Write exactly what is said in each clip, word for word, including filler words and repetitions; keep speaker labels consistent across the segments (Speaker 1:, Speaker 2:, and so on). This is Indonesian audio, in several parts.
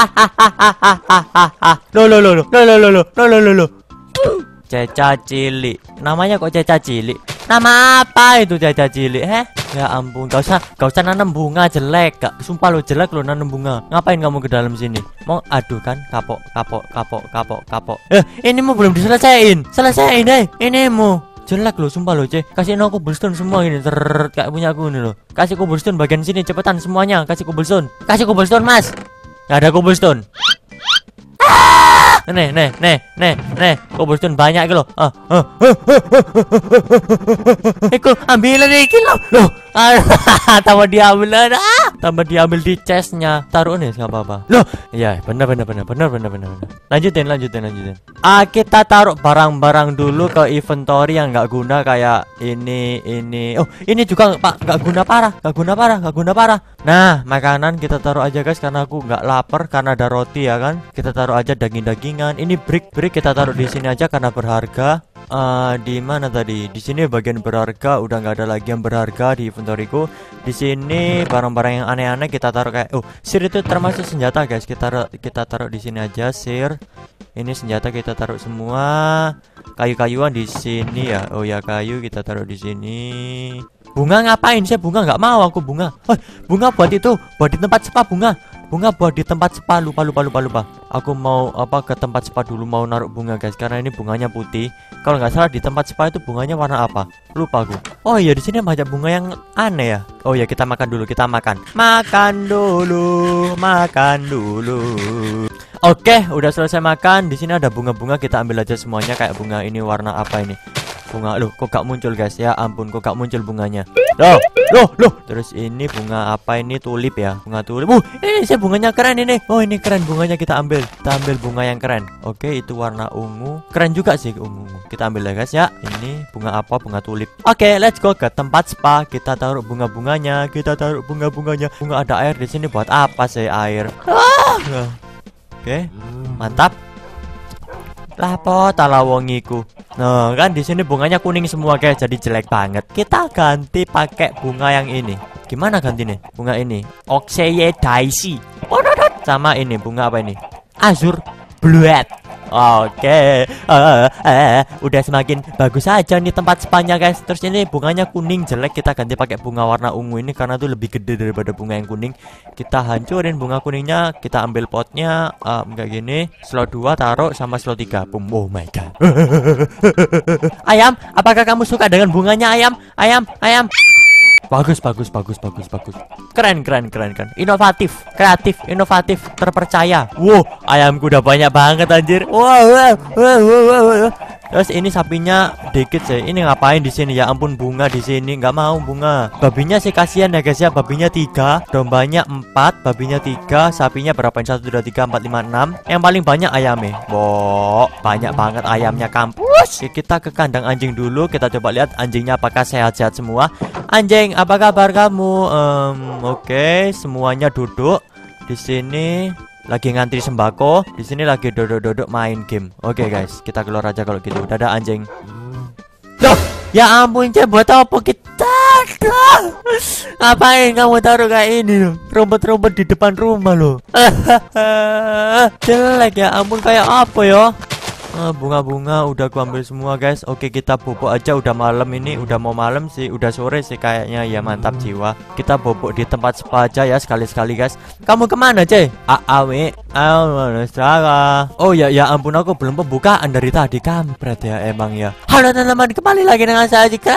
Speaker 1: Lo lo lo lo lo lo lo lo lo lo lo. Ceca cilik. Namanya kok Ceca cilik? Nama apa itu Ceca cilik? Heh? Ya ampun, gak usah, gak usah nanam bunga jelek, Kak. Sumpah lo jelek lo nanam bunga. Ngapain kamu ke dalam sini? Mau aduh kan? Kapok, kapok, kapok, kapok, kapok. Eh, ini mau belum diselesain. Selesaiin deh. Ini mau jelek lo, sumpah lo, Cek. Kasih no cobblestone semua ini, ter kayak punya aku ini lo. Kasih cobblestone bagian sini cepetan semuanya. Kasih cobblestone. Kasih cobblestone, Mas. Gak ada cobblestone. Nih, nih, nih, nih, nih, cobblestone banyak gitu loh. Ah, ah, ah, Eko ambil lagi kilo. Loh, tambah diambil ada. Tambah diambil di chestnya. Taruh nih, nggak apa-apa. Loh, iya, benar, benar, benar, benar, benar, benar. Lanjutin, lanjutin, lanjutin. Ah, kita taruh barang-barang dulu ke inventory yang nggak guna kayak ini, ini. Oh, ini juga Pak, nggak guna parah, nggak guna parah, nggak guna parah. Nah, makanan kita taruh aja guys karena aku nggak lapar karena ada roti ya kan. Kita taruh aja daging-daging. Ini brick-brick kita taruh di sini aja karena berharga. Uh, di mana tadi? Di sini bagian berharga udah nggak ada lagi yang berharga di inventoryku. Di sini barang-barang yang aneh-aneh kita taruh kayak oh, sir itu termasuk senjata guys. Kita taruh, kita taruh di sini aja sir. Ini senjata kita taruh semua. Kayu-kayuan di sini ya. Oh ya kayu kita taruh di sini. Bunga ngapain sih? Bunga nggak mau aku bunga. Oh, bunga buat itu, buat di tempat spa bunga. Bunga buat di tempat spa, lupa lupa lupa lupa. Aku mau apa ke tempat spa dulu mau naruh bunga guys karena ini bunganya putih. Kalau nggak salah di tempat spa itu bunganya warna apa? Lupa aku. Oh iya di sini banyak bunga yang aneh ya. Oh ya kita makan dulu, kita makan. Makan dulu, makan dulu. Oke, udah selesai makan. Di sini ada bunga-bunga kita ambil aja semuanya kayak bunga ini warna apa ini? Bunga loh, kok gak muncul guys? Ya ampun, kok gak muncul bunganya? Loh, loh, loh. Terus ini bunga apa ini? Tulip ya, bunga tulip. Uh, ini sih bunganya keren ini. Oh ini keren bunganya kita ambil. Kita ambil bunga yang keren. Oke, itu warna ungu. Keren juga sih ungu. Kita ambil ya guys ya. Ini bunga apa? Bunga tulip. Oke, let's go ke tempat spa. Kita taruh bunga-bunganya. Kita taruh bunga-bunganya. Bunga ada air di sini buat apa sih air? Ah. Oke, mantap. Lapo talawongiku. Nah, kan di sini bunganya kuning semua guys, jadi jelek banget. Kita ganti pakai bunga yang ini. Gimana ganti nih? Bunga ini. Oxeye Daisy. Sama ini bunga apa ini? Azur Bluet. Oke, uh, uh, udah semakin bagus aja nih tempat spanya guys. Terus ini bunganya kuning jelek, kita ganti pakai bunga warna ungu ini karena tuh lebih gede daripada bunga yang kuning. Kita hancurin bunga kuningnya, kita ambil potnya uh, kayak gini. Slot dua taruh sama slot tiga. Boom. Oh my god. Ayam, apakah kamu suka dengan bunganya ayam? Ayam, ayam. Bagus, bagus, bagus, bagus, bagus. Keren, keren, keren, keren. Inovatif, kreatif, inovatif, terpercaya. Wow, ayamku udah banyak banget anjir. Wow, wow, wow, wow, wow. Terus ini sapinya dikit sih. Ini ngapain di sini? Ya ampun bunga di sini nggak mau bunga. Babinya sih kasihan ya guys ya. Babinya tiga, dombanya empat, babinya tiga, sapinya berapa? Satu, dua, tiga, empat, lima, enam. Yang paling banyak ayamnya. Wow, banyak banget ayamnya kampus. Oke, kita ke kandang anjing dulu. Kita coba lihat anjingnya apakah sehat-sehat semua. Anjing, apa kabar kamu? Um, Oke, okay. Semuanya duduk di sini. Lagi ngantri sembako. Di sini lagi duduk-duduk main game. Oke okay, guys, kita keluar aja kalau gitu. Dadah anjing. Loh, ya ampun, Cek, buat apa kita? Ngapain kamu taruh kayak ini loh? Rumput-rumput di depan rumah loh. Jelek ya ampun, kayak apa ya? Bunga-bunga udah aku ambil semua guys. Oke kita bobok aja, udah malam ini. Udah mau malam sih, udah sore sih kayaknya. Ya mantap jiwa. Kita bobok di tempat spa aja ya sekali-sekali guys. Kamu kemana Cek? Aawe Oh ya ya ampun, aku belum pembukaan dari tadi. Kampret ya emang ya. Halo teman-teman, kembali lagi dengan saya Cek.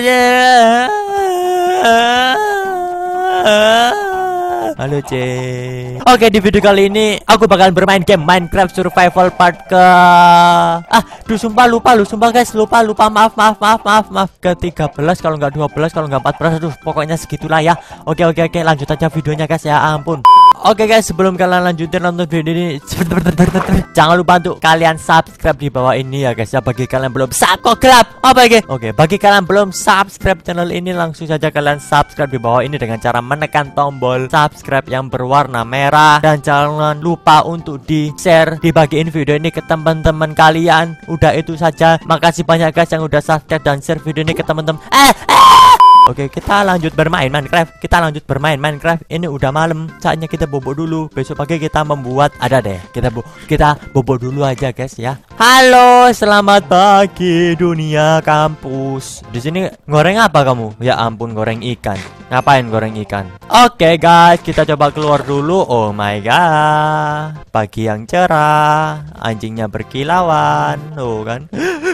Speaker 1: Halo C. Oke, di video kali ini aku bakalan bermain game Minecraft Survival Part ke Ah, duh sumpah lupa lu, sumpah guys, lupa lupa maaf maaf maaf maaf maaf ke tiga belas kalau nggak dua belas kalau nggak empat belas. Aduh, pokoknya segitulah ya. Oke oke oke, lanjut aja videonya guys ya ampun. Oke guys, sebelum kalian lanjutin nonton video ini, jangan lupa untuk kalian subscribe di bawah ini ya guys ya. Bagi kalian belum subscribe, gelap apa ya? Oke, bagi kalian belum subscribe channel ini, langsung saja kalian subscribe di bawah ini dengan cara menekan tombol subscribe yang berwarna merah. Dan jangan lupa untuk di share, dibagiin video ini ke teman-teman kalian. Udah itu saja. Makasih banyak guys yang udah subscribe dan share video ini ke teman-teman. Eh, eh. Oke, kita lanjut bermain Minecraft. Kita lanjut bermain Minecraft. Ini udah malam, saatnya kita bobo dulu. Besok pagi kita membuat ada deh. Kita bo kita bobo dulu aja, guys ya. Halo, selamat pagi dunia kampus. Di sini goreng apa kamu? Ya ampun, goreng ikan. Ngapain goreng ikan? Oke, guys, kita coba keluar dulu. Oh my god. Pagi yang cerah, anjingnya berkilauan. Oh kan.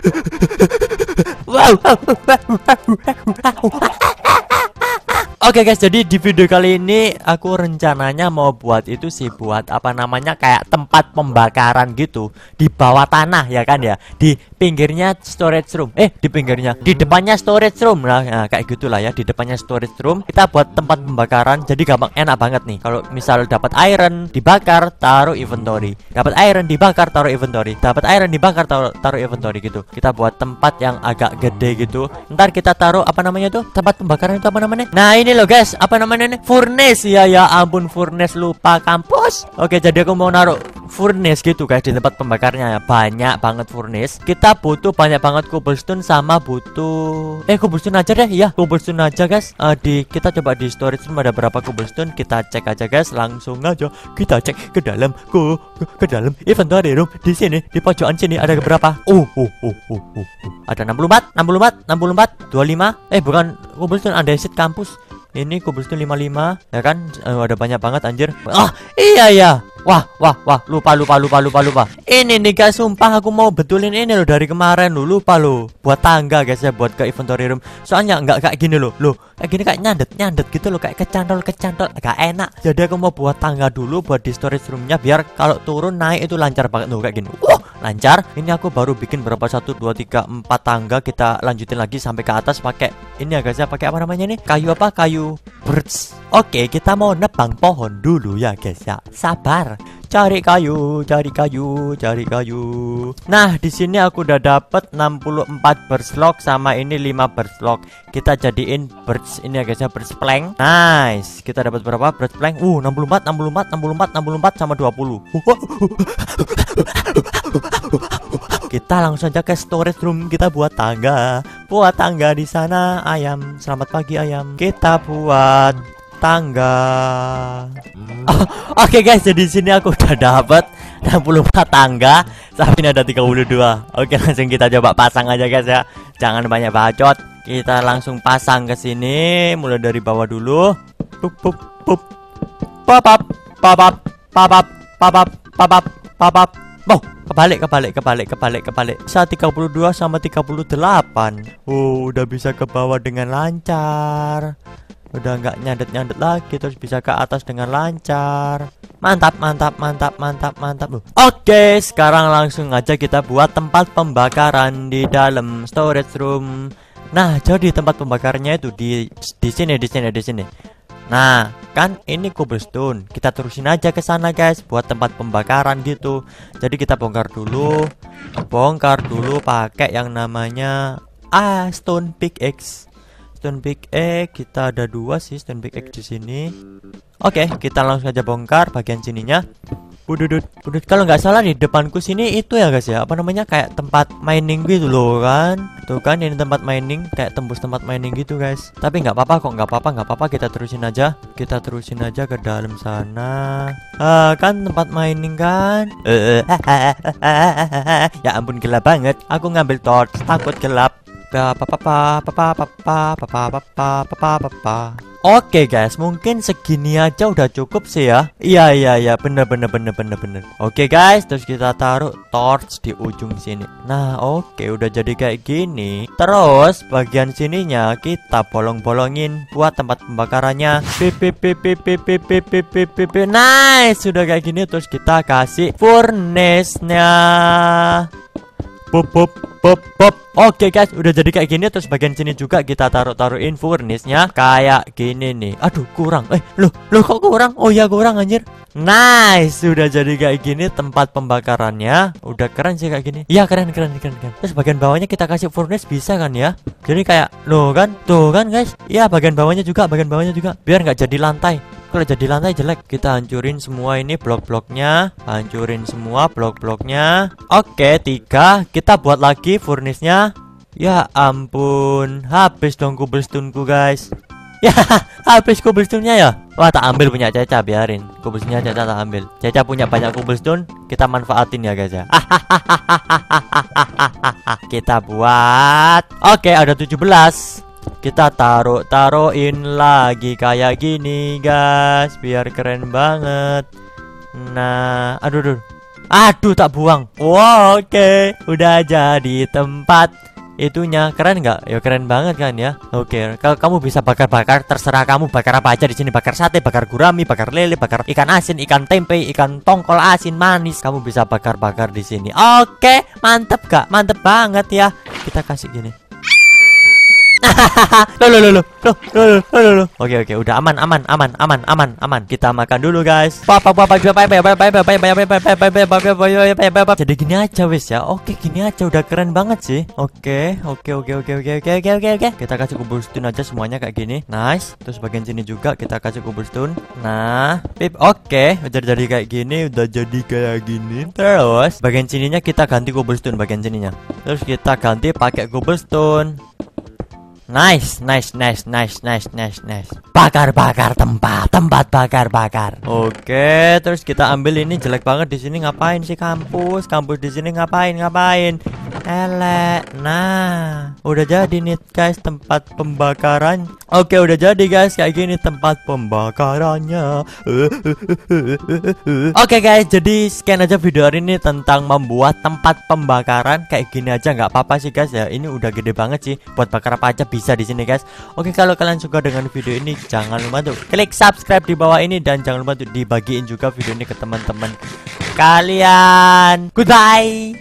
Speaker 1: Wow. Oke guys, jadi di video kali ini aku rencananya mau buat itu sih, buat apa namanya kayak tempat pembakaran gitu di bawah tanah ya kan ya, di pinggirnya storage room, eh di pinggirnya, di depannya storage room, nah, nah kayak gitulah ya, di depannya storage room kita buat tempat pembakaran. Jadi gampang, enak banget nih. Kalau misal dapat iron dibakar taruh inventory, dapat iron dibakar taruh inventory, dapat iron dibakar taruh, taruh inventory gitu. Kita buat tempat yang agak gede gitu. Ntar kita taruh apa namanya tuh, tempat pembakaran itu apa namanya? Nah ini loh guys, apa namanya nih? Furnace ya, ya ampun furnace, lupa kampus. Oke, jadi aku mau naruh furnace gitu guys di tempat pembakarnya ya. Banyak banget furnace. Kita butuh banyak banget cobblestone sama butuh eh cobblestone aja deh ya, cobblestone aja guys. Uh, di kita coba di storage room ada berapa cobblestone, kita cek aja guys, langsung aja kita cek ke dalam ke ke, ke dalam inventory room. Di sini di pojokan sini ada berapa? Uh, uh, uh, uh, uh, uh. Ada enam puluh empat, enam puluh empat, enam puluh empat, dua puluh lima. Eh bukan cobblestone, ada exit kampus. Ini cobblestone lima puluh lima ya kan, uh, ada banyak banget anjir. Ah iya ya. Wah wah wah lupa lupa lupa lupa lupa. Ini nih guys, sumpah aku mau betulin ini loh dari kemarin loh, lupa loh. Buat tangga guys ya, buat ke inventory room. Soalnya nggak kayak gini loh, loh kayak gini kayak nyandet nyandet gitu loh, kayak kecantol kecantol, agak enak. Jadi aku mau buat tangga dulu buat di storage roomnya, biar kalau turun naik itu lancar banget loh kayak gini. Wah lancar. Ini aku baru bikin berapa, satu dua tiga empat tangga. Kita lanjutin lagi sampai ke atas pakai ini ya guys ya, pakai apa namanya nih, kayu apa, kayu birch. Oke, kita mau nebang pohon dulu ya guys ya, sabar. Cari kayu, cari kayu, cari kayu. Nah, di sini aku udah dapet enam puluh empat birch log sama ini lima birch log. Kita jadiin birch ini ya guys ya, birch plank. Nice. Kita dapat berapa birch plank? Uh, enam puluh empat, enam puluh empat, enam puluh empat, enam puluh empat sama dua puluh. Kita langsung aja ke storage room, kita buat tangga. Buat tangga di sana, ayam. Selamat pagi ayam. Kita buat tangga. Oh, Oke okay guys, jadi sini aku udah dapat enam puluh empat tangga. Sampai ini ada tiga puluh dua. Oke, langsung kita coba pasang aja guys ya. Jangan banyak bacot. Kita langsung pasang ke sini, mulai dari bawah dulu. Pup pup pup. Papap, papap, papap, papap, papap, papap. Oh, kebalik, kebalik, kebalik, kebalik, kebalik. Saat tiga puluh dua sama tiga puluh delapan. Oh, udah bisa ke bawah dengan lancar. Udah nggak nyandet-nyandet lagi, terus bisa ke atas dengan lancar. Mantap, mantap, mantap, mantap, mantap. Oke, sekarang langsung aja kita buat tempat pembakaran di dalam storage room. Nah, jadi tempat pembakarnya itu di di sini, di sini, di sini. Nah, kan ini cobblestone. Kita terusin aja ke sana, guys, buat tempat pembakaran gitu. Jadi kita bongkar dulu. Bongkar dulu pakai yang namanya ah stone pickaxe. Stone pickaxe kita ada dua sih stone pickaxe di sini. Oke, kita langsung aja bongkar bagian sininya. Udut, udut. Kalau nggak salah di depanku sini itu ya guys ya, apa namanya kayak tempat mining gitu loh kan. Tuh kan ini tempat mining, kayak tembus tempat mining gitu guys. Tapi nggak apa-apa kok, nggak apa-apa, nggak apa-apa. Kita terusin aja, kita terusin aja ke dalam sana. Ah, kan tempat mining kan. Ya ampun gelap banget. Aku ngambil torch, takut gelap. Papa papa papa papa papa papa papa papa. Oke guys, mungkin segini aja udah cukup sih ya. Iya iya iya, bener bener bener bener bener. Oke guys, terus kita taruh torch di ujung sini. Nah oke, udah jadi kayak gini. Terus bagian sininya kita bolong-bolongin buat tempat pembakarannya. Pipi. Nice, sudah kayak gini. Terus kita kasih furnace-nya. Pop pop pop pop. Oke guys, udah jadi kayak gini. Terus bagian sini juga kita taruh-taruhin furnace-nya kayak gini nih. Aduh kurang. Eh loh loh kok kurang? Oh ya kurang anjir. Nice, sudah jadi kayak gini tempat pembakarannya. Udah keren sih kayak gini. Iya keren keren keren keren. Terus bagian bawahnya kita kasih furnace bisa kan ya? Jadi kayak loh kan, tuh kan guys. Iya bagian bawahnya juga, bagian bawahnya juga. Biar nggak jadi lantai. Kalau jadi lantai jelek. Kita hancurin semua ini blok-bloknya. Hancurin semua blok-bloknya. Oke, tiga. Kita buat lagi furnace-nya. Ya ampun, habis dong cobblestone-ku guys. Ya, habis cobblestone-nya ya. Wah, tak ambil punya Caca, biarin. Cobblestone-nya Caca tak ambil. Caca punya banyak cobblestone, kita manfaatin ya guys ya. Kita buat. Oke, ada tujuh belas. Kita taruh-taruhin lagi kayak gini guys, biar keren banget. Nah, aduh aduh. Aduh, tak buang. Wow, oke. Udah jadi tempat itunya. Keren nggak? Ya keren banget kan ya. Oke, kalau kamu bisa bakar-bakar, terserah kamu bakar apa aja di sini. Bakar sate, bakar gurami, bakar lele, bakar ikan asin, ikan tempe, ikan tongkol asin manis. Kamu bisa bakar-bakar di sini. Oke, mantep gak? Mantep banget ya. Kita kasih gini. Loh, loh, loh, loh, loh, loh, loh, loh. Oke, oke, udah aman, aman, aman, aman, aman, aman. Kita makan dulu, guys. Papa, papa, papa, jadi gini aja, wes ya. Oke, gini aja, udah keren banget sih. Oke, oke, oke, oke, oke, oke, oke, oke, oke. Kita kasih cobblestone aja semuanya kayak gini. Nice. Terus bagian sini juga kita kasih cobblestone. Nah, pip, oke, udah jadi kayak gini, udah jadi kayak gini. Terus bagian sininya kita ganti cobblestone bagian sininya. Terus kita ganti pakai cobblestone. Nice, nice, nice, nice, nice, nice, nice. Bakar-bakar tempat, tempat bakar-bakar. Oke, terus kita ambil ini jelek banget di sini. Ngapain sih kampus? Kampus di sini ngapain? Ngapain? Elek. Nah, udah jadi nih guys tempat pembakaran. Oke, udah jadi guys kayak gini tempat pembakarannya. Oke guys, jadi sekian aja video hari ini tentang membuat tempat pembakaran kayak gini aja, nggak apa-apa sih guys ya. Ini udah gede banget sih, buat bakar apa aja bisa di sini guys. Oke, kalau kalian suka dengan video ini jangan lupa untuk klik subscribe di bawah ini dan jangan lupa untuk dibagiin juga video ini ke teman-teman kalian. Goodbye.